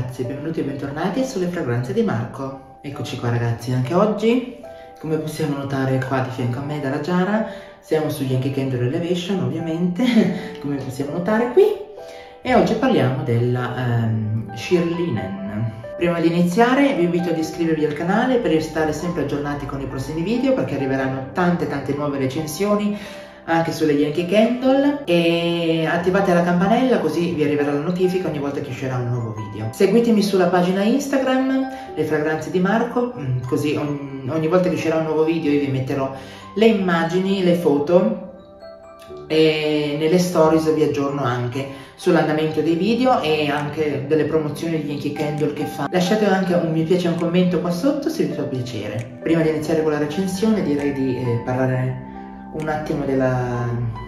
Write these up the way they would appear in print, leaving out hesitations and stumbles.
ragazzi, benvenuti e bentornati sulle fragranze di Marco. Eccoci qua ragazzi, anche oggi, come possiamo notare qua di fianco a me dalla Giara, siamo su Yankee Candle Elevation ovviamente, come possiamo notare qui, e oggi parliamo della Sheer Linen. Prima di iniziare vi invito ad iscrivervi al canale per restare sempre aggiornati con i prossimi video, perché arriveranno tante nuove recensioni anche sulle Yankee Candle, e attivate la campanella così vi arriverà la notifica ogni volta che uscirà un nuovo video. Seguitemi sulla pagina Instagram, le fragranze di Marco, così ogni volta che uscirà un nuovo video io vi metterò le immagini, le foto, e nelle stories vi aggiorno anche sull'andamento dei video e anche delle promozioni di Yankee Candle che fa. Lasciate anche un mi piace e un commento qua sotto se vi fa piacere. Prima di iniziare con la recensione direi di parlare un attimo della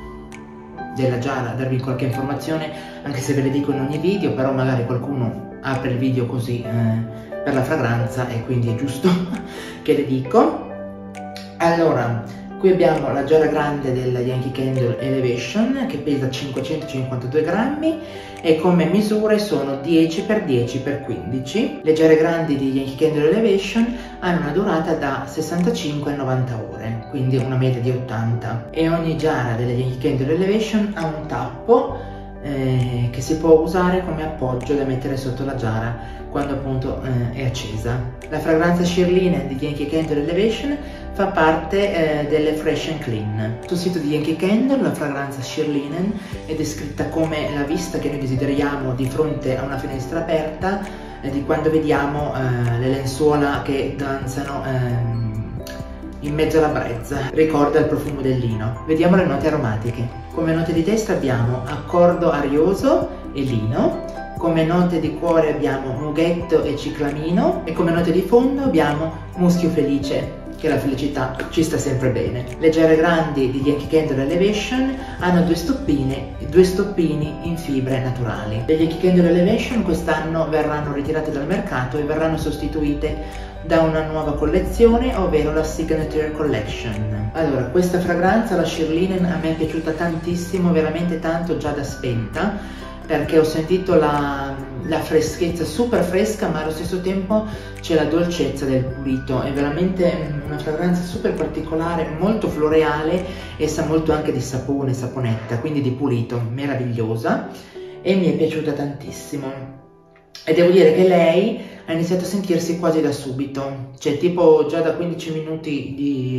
Giara, darvi qualche informazione, anche se ve le dico in ogni video, però magari qualcuno apre il video così per la fragranza e quindi è giusto che le dico. Allora, qui abbiamo la Giara grande della Yankee Candle Elevation che pesa 552 grammi e come misure sono 10x10x15. Le Giare grandi di Yankee Candle Elevation hanno una durata da 65 a 90 ore, quindi una media di 80, e ogni Giara delle Yankee Candle Elevation ha un tappo che si può usare come appoggio da mettere sotto la Giara quando appunto è accesa. La fragranza Sheer Linen di Yankee Candle Elevation fa parte delle Fresh and Clean. Sul sito di Yankee Candle la fragranza Sheer Linen è descritta come la vista che noi desideriamo di fronte a una finestra aperta, di quando vediamo le lenzuola che danzano in mezzo alla brezza. Ricorda il profumo del lino. Vediamo le note aromatiche. Come note di testa abbiamo accordo arioso e lino. Come note di cuore abbiamo mughetto e ciclamino, e come note di fondo abbiamo muschio felice, che la felicità ci sta sempre bene. Le Giare grandi di Yankee Candle Elevation hanno due stoppini in fibre naturali. Le Yankee Candle Elevation quest'anno verranno ritirate dal mercato e verranno sostituite da una nuova collezione, ovvero la Signature Collection. Allora, questa fragranza, la Sheer Linen, a me è piaciuta tantissimo, veramente tanto, già da spenta, perché ho sentito la freschezza super fresca, ma allo stesso tempo c'è la dolcezza del pulito. È veramente una fragranza super particolare, molto floreale e sa molto anche di sapone, saponetta, quindi di pulito, meravigliosa, e mi è piaciuta tantissimo. E devo dire che lei ha iniziato a sentirsi quasi da subito, cioè tipo già da 15 minuti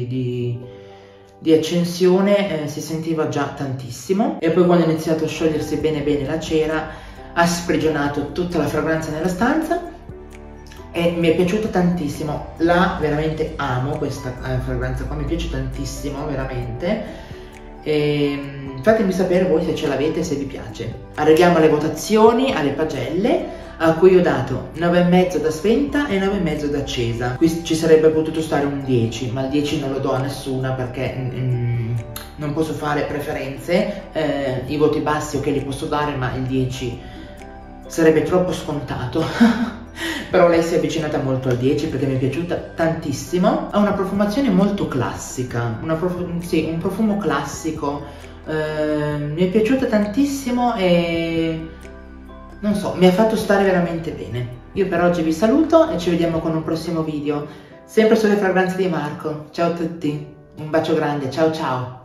di accensione si sentiva già tantissimo, e poi quando ha iniziato a sciogliersi bene la cera ha sprigionato tutta la fragranza nella stanza e mi è piaciuta tantissimo. La veramente amo questa fragranza qua, mi piace tantissimo veramente, e fatemi sapere voi se ce l'avete e se vi piace. Arriviamo alle votazioni, alle pagelle, a cui ho dato 9,5 da spenta e 9,5 da accesa. Qui ci sarebbe potuto stare un 10, ma il 10 non lo do a nessuna perché non posso fare preferenze. I voti bassi ok li posso dare, ma il 10 sarebbe troppo scontato. Però lei si è avvicinata molto al 10 perché mi è piaciuta tantissimo. Ha una profumazione molto classica, sì, un profumo classico, mi è piaciuta tantissimo e non so, mi ha fatto stare veramente bene. Io per oggi vi saluto e ci vediamo con un prossimo video, sempre sulle fragranze di Marco. Ciao a tutti, un bacio grande, ciao ciao!